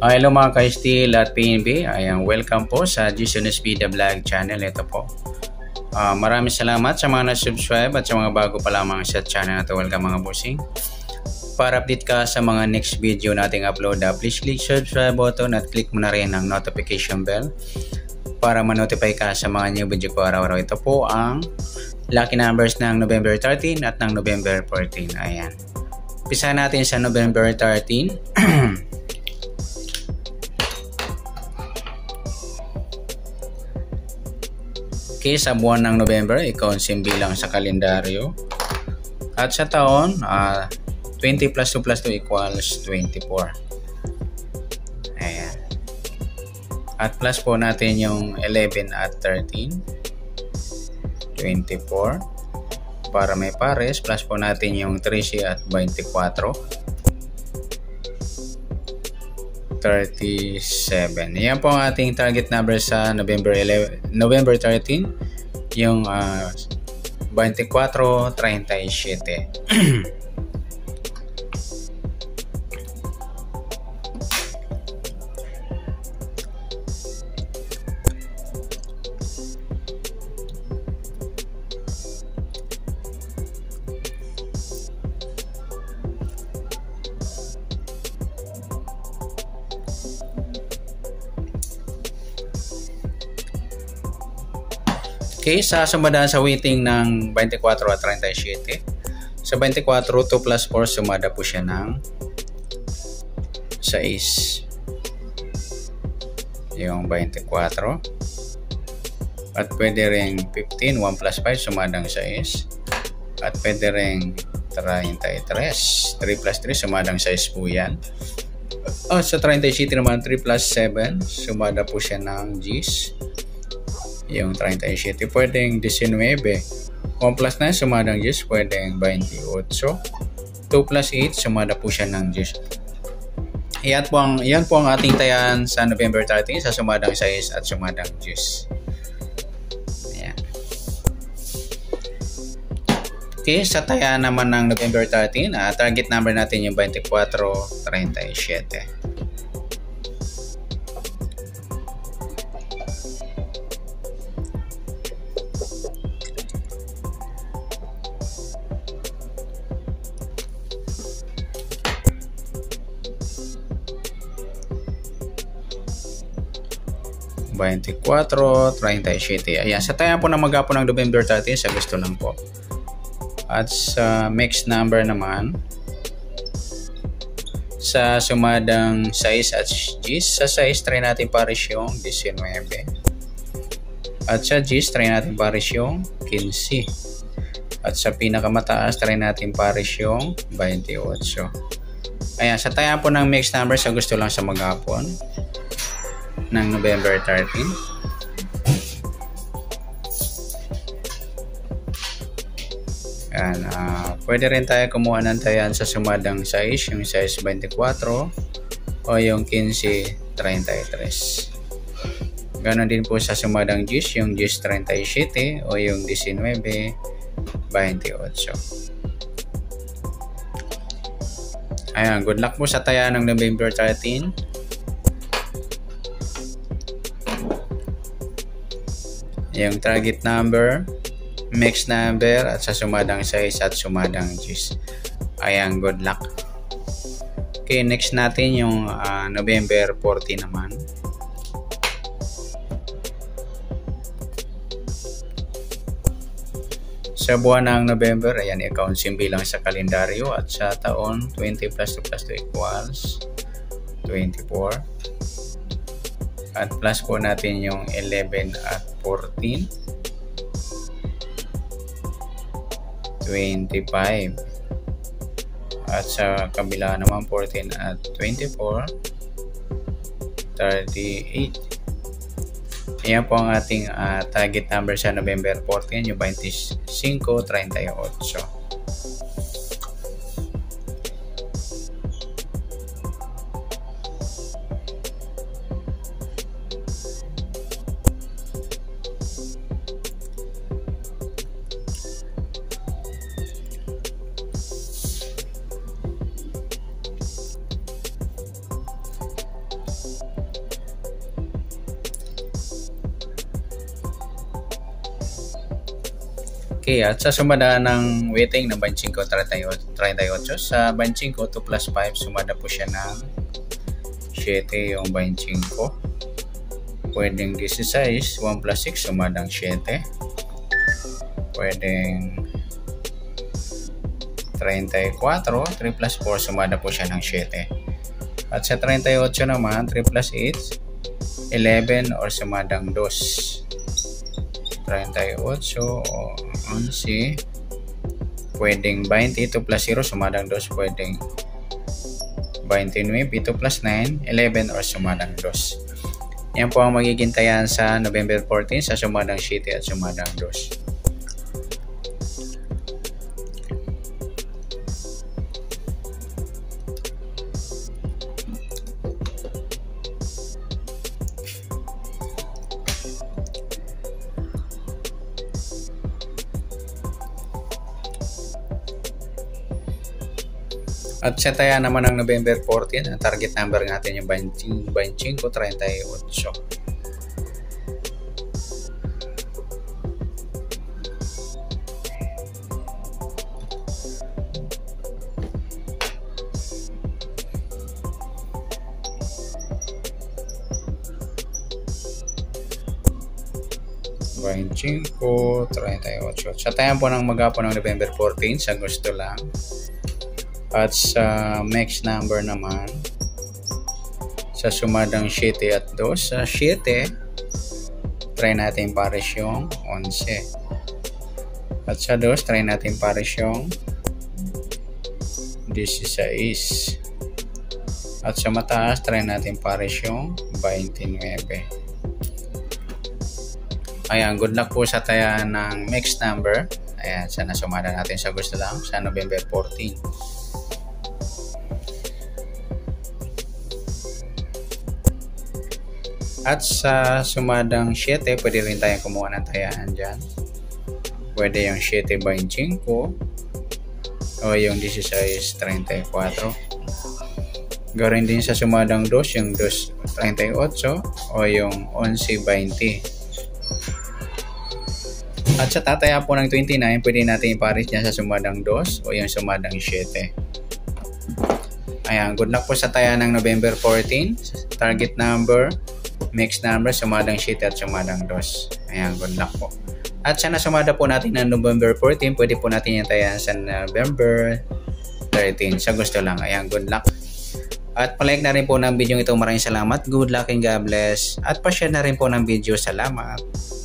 Hello mga ka-Steel at PNB. Ayan, welcome po sa Jason Espida Vlog channel. Ito po. Maraming salamat sa mga na-subscribe at sa mga bago pa lamang sa channel na ito. Welcome mga bossing. Para update ka sa mga next video nating upload, please click subscribe button at click mo na rin ang notification bell para ma-notify ka sa mga new video ko araw-araw. Ito po ang lucky numbers ng November 13 at ng November 14. Ayan. Umpisa natin sa November 13. Okay, sa buwan ng November, ikaw ang simbilang sa kalendaryo. At sa taon, 20 plus 2 plus 2 equals 24. Ayan. At plus po natin yung 11 at 13. 24. Para may pares, plus po natin yung 13 at 24. 37. Yan po ang ating target number sa November 13. Yung 24-37. Okay, sa sumadaan sa weighting ng 24 at 37. Sa 24, 2 plus 4, sumada po siya ng 6. Yung 24. At pwede ring 15, 1 plus 5, sumadang 6. At pwede ring 33. 3 plus 3, sumadang 6 po yan. At sa 37 naman, 3 plus 7, sumada po siya ng 10. Yung 37, pwedeng 19. 1 plus 9, sumadang 10, pwedeng 28. 2 plus 8, sumada po siya ng 10. Yan po ang ating tayan sa November 13 sa sumadang 6 at sumadang 10. Ayan. Okay, sa tayan naman ng November 13, target number natin yung 24-37. 24-37. Ayan, sa tayan po na maghapon ng November 13, sa gusto lang po. At sa mixed number naman, sa sumadang 6 at 10, sa 6 try natin pares yung 19. At sa 10 try natin pares yung 15. At sa pinakamataas try natin pares yung 28. Ayan, sa tayan po ng mixed number, sa gusto lang sa maghapon ng November 13. Yan, pwede rin tayo kumuha ng tayan sa sumadang 6, yung size 24 o yung 15-33. Ganon din po sa sumadang 10, yung 10-37 o yung 19-28. Ayan, good luck po sa tayan ng November 13. Yung target number, mixed number, at sa sumadang 6 at sumadang 10. Ayan, good luck. Okay, next natin yung November 14 naman. Sa buwan ng November, ayan, account simbilang sa kalendaryo, at sa taon, 20 plus 2 plus 2 equals 24. At plus po natin yung 11 at 14. 25. At sa kabila naman 14 at 24. 38. Ayan po ang ating target number sa November 14, yung 25-38. Okay, at sa sumada ng weighting ng 25-38 sa 25 2 plus 5, sumada po siya ng 7 yung 25. Pwedeng 16, 1 plus 6, sumadang 7. Pwedeng 34, 3 plus 4, sumada po siya ng 7. At sa 38 naman, 3 plus 8, 11 or sumadang 2. 38 o 11, pwedeng 20, 2 plus 0, sumadang 2, pwedeng 29, 2 plus 9, 11 or sumadang 2. Yan po ang magiging tayan sa November 14 sa sumadang 7 at sumadang 2. At sa taya naman ng November 14, ang target number natin yung 25-38. Sa tayan po ng magapo ng November 14, sa gusto lang. At sa next number naman, sa sumadang 7 at 2, sa 7, try natin pares yung 11. At sa 2, try natin pares yung 16. At sa mataas, try natin pares yung 29. Ayan, good luck po sa taya ng next number. Ayan, sana sumada natin sa gusto lang sa November 14. At sa sumadang 7, pwede rin tayong kumuha ng tayaan dyan. Pwede yung 7-25 o yung 16-34. Gawin din sa sumadang 2, yung 2-38 o yung 11-20. At sa tataya po ng 29, pwede natin ipares dyan sa sumadang 2 o yung sumadang 7. Ayan, good luck po sa taya ng November 14. Target number, next number, sumadang 7 at sumadang 2. Ayan, good luck po. At sana sumada po natin ng November 14, pwede po natin yung tayan sa November 13. Sa gusto lang. Ayan, good luck. At palike na rin po ng video ito. Maraming salamat. Good luck and God bless. At pa-share na rin po ng video. Salamat.